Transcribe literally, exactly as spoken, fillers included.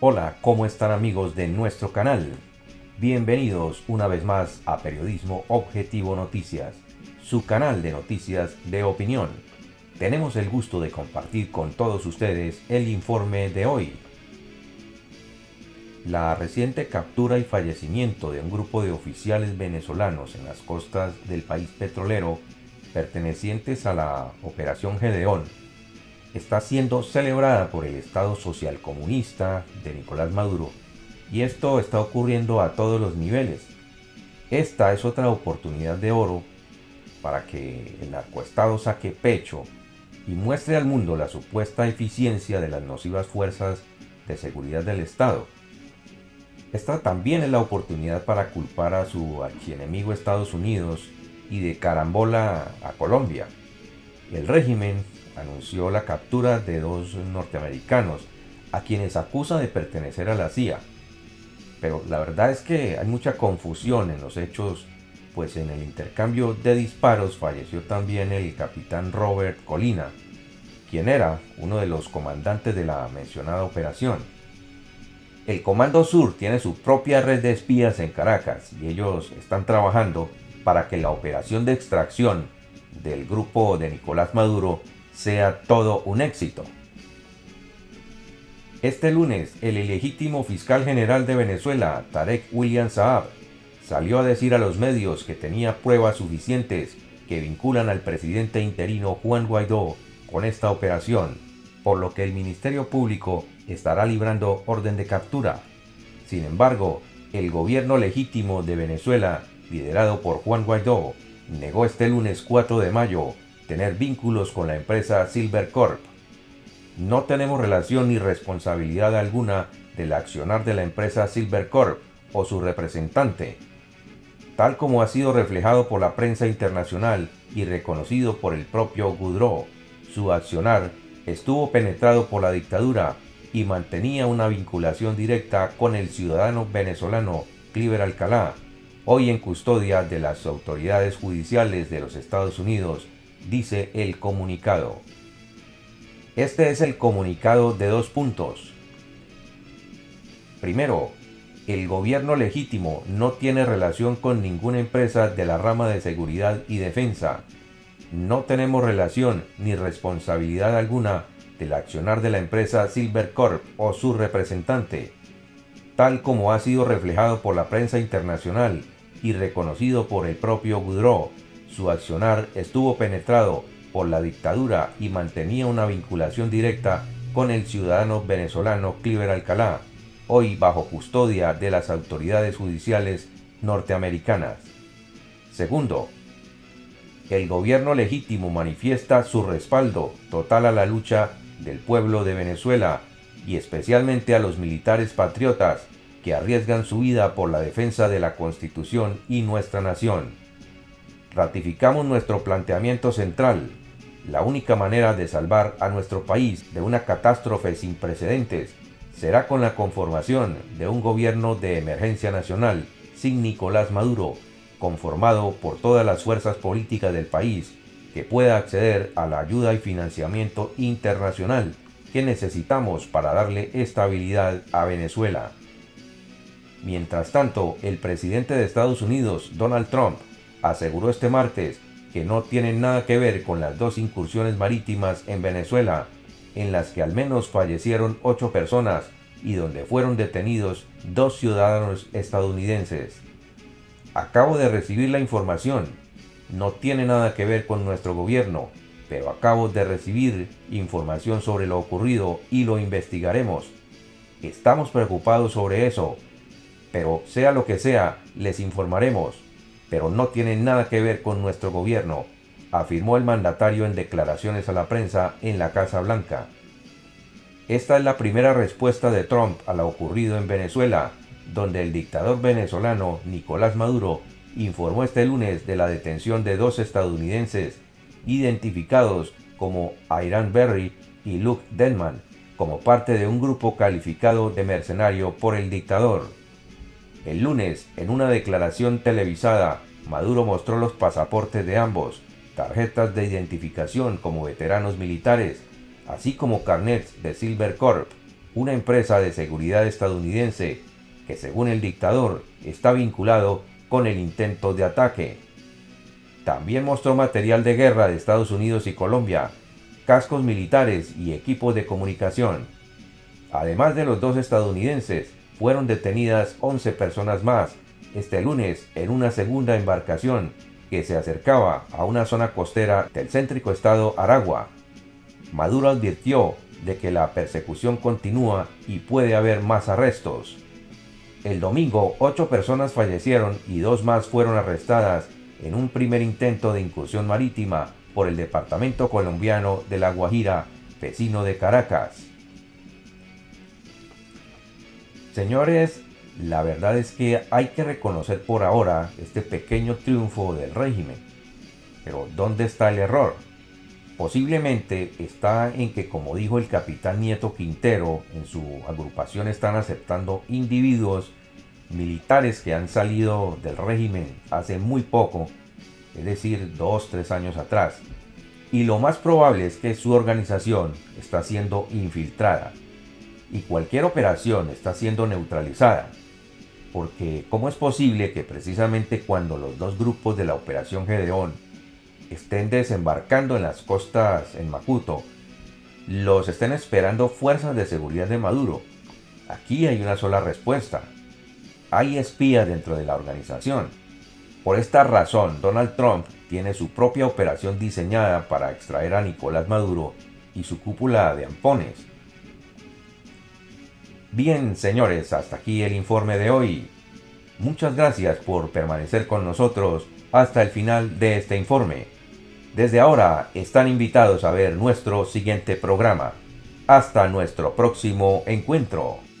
Hola, ¿cómo están amigos de nuestro canal? Bienvenidos una vez más a Periodismo Objetivo Noticias, su canal de noticias de opinión. Tenemos el gusto de compartir con todos ustedes el informe de hoy. La reciente captura y fallecimiento de un grupo de oficiales venezolanos en las costas del país petrolero pertenecientes a la Operación Gedeón está siendo celebrada por el Estado Social Comunista de Nicolás Maduro, y esto está ocurriendo a todos los niveles. Esta es otra oportunidad de oro para que el narcoestado saque pecho y muestre al mundo la supuesta eficiencia de las nocivas fuerzas de seguridad del Estado. Esta también es la oportunidad para culpar a su archienemigo Estados Unidos y de carambola a Colombia. El régimen anunció la captura de dos norteamericanos a quienes acusa de pertenecer a la C I A. Pero la verdad es que hay mucha confusión en los hechos, pues en el intercambio de disparos falleció también el capitán Robert Colina, quien era uno de los comandantes de la mencionada operación. El Comando Sur tiene su propia red de espías en Caracas y ellos están trabajando para que la operación de extracción del grupo de Nicolás Maduro sea todo un éxito. Este lunes, el ilegítimo fiscal general de Venezuela, Tarek William Saab, salió a decir a los medios que tenía pruebas suficientes que vinculan al presidente interino Juan Guaidó con esta operación, por lo que el Ministerio Público estará librando orden de captura. Sin embargo, el gobierno legítimo de Venezuela, liderado por Juan Guaidó, negó este lunes cuatro de mayo tener vínculos con la empresa Silvercorp. No tenemos relación ni responsabilidad alguna del accionar de la empresa Silvercorp o su representante, tal como ha sido reflejado por la prensa internacional y reconocido por el propio Goudreau. Su accionar estuvo penetrado por la dictadura y mantenía una vinculación directa con el ciudadano venezolano Cliver Alcalá, hoy en custodia de las autoridades judiciales de los Estados Unidos, dice el comunicado. Este es el comunicado de dos puntos. Primero, el gobierno legítimo no tiene relación con ninguna empresa de la rama de seguridad y defensa. No tenemos relación ni responsabilidad alguna del accionar de la empresa Silvercorp o su representante, tal como ha sido reflejado por la prensa internacional y reconocido por el propio Goudreau. Su accionar estuvo penetrado por la dictadura y mantenía una vinculación directa con el ciudadano venezolano Cliver Alcalá, hoy bajo custodia de las autoridades judiciales norteamericanas. Segundo, el gobierno legítimo manifiesta su respaldo total a la lucha del pueblo de Venezuela y especialmente a los militares patriotas que arriesgan su vida por la defensa de la Constitución y nuestra nación. Ratificamos nuestro planteamiento central. La única manera de salvar a nuestro país de una catástrofe sin precedentes será con la conformación de un gobierno de emergencia nacional sin Nicolás Maduro, conformado por todas las fuerzas políticas del país, que pueda acceder a la ayuda y financiamiento internacional que necesitamos para darle estabilidad a Venezuela. Mientras tanto, el presidente de Estados Unidos, Donald Trump, aseguró este martes que no tienen nada que ver con las dos incursiones marítimas en Venezuela, en las que al menos fallecieron ocho personas y donde fueron detenidos dos ciudadanos estadounidenses. Acabo de recibir la información. No tiene nada que ver con nuestro gobierno, pero acabo de recibir información sobre lo ocurrido y lo investigaremos. Estamos preocupados sobre eso, pero sea lo que sea, les informaremos. Pero no tiene nada que ver con nuestro gobierno, afirmó el mandatario en declaraciones a la prensa en la Casa Blanca. Esta es la primera respuesta de Trump a lo ocurrido en Venezuela, donde el dictador venezolano Nicolás Maduro informó este lunes de la detención de dos estadounidenses identificados como Iran Berry y Luke Denman como parte de un grupo calificado de mercenario por el dictador. El lunes, en una declaración televisada, Maduro mostró los pasaportes de ambos, tarjetas de identificación como veteranos militares, así como carnets de Silvercorp, una empresa de seguridad estadounidense que, según el dictador, está vinculado con el intento de ataque. También mostró material de guerra de Estados Unidos y Colombia, cascos militares y equipos de comunicación. Además de los dos estadounidenses, fueron detenidas once personas más este lunes en una segunda embarcación que se acercaba a una zona costera del céntrico estado Aragua. Maduro advirtió de que la persecución continúa y puede haber más arrestos. El domingo, ocho personas fallecieron y dos más fueron arrestadas en un primer intento de incursión marítima por el departamento colombiano de La Guajira, vecino de Caracas. Señores, la verdad es que hay que reconocer por ahora este pequeño triunfo del régimen. Pero ¿dónde está el error? Posiblemente está en que, como dijo el capitán Nieto Quintero, en su agrupación están aceptando individuos militares que han salido del régimen hace muy poco, es decir, dos, tres años atrás. Y lo más probable es que su organización está siendo infiltrada y cualquier operación está siendo neutralizada. Porque ¿cómo es posible que precisamente cuando los dos grupos de la Operación Gedeón estén desembarcando en las costas en Macuto, los estén esperando fuerzas de seguridad de Maduro? Aquí hay una sola respuesta: hay espías dentro de la organización. Por esta razón, Donald Trump tiene su propia operación diseñada para extraer a Nicolás Maduro y su cúpula de ampones. Bien, señores, hasta aquí el informe de hoy. Muchas gracias por permanecer con nosotros hasta el final de este informe. Desde ahora están invitados a ver nuestro siguiente programa. Hasta nuestro próximo encuentro.